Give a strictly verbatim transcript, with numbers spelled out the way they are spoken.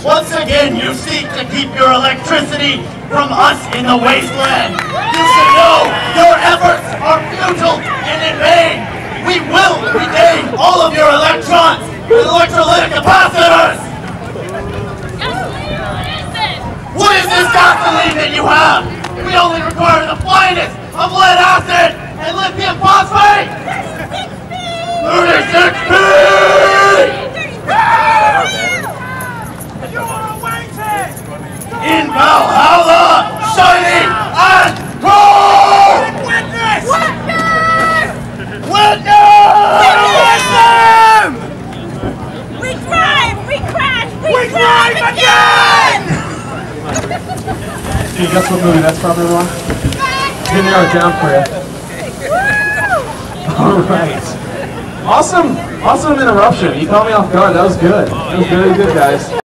Once again, you seek to keep your electricity from us in the wasteland. You should know your efforts are futile and in vain. We will regain all of your electrons and electrolytic capacitors. What is this gasoline that you have? We only require the finest of lead acid and lithium phosphate. thirty-six P! In Valhalla, shining and gold! Witness! Witness! Witness! We drive! We crash! We, We drive again! Can you guess what movie that's from, everyone? Didn't narrow it down for you. Alright. Awesome, awesome interruption. You caught me off guard. That was good. That was very good, guys.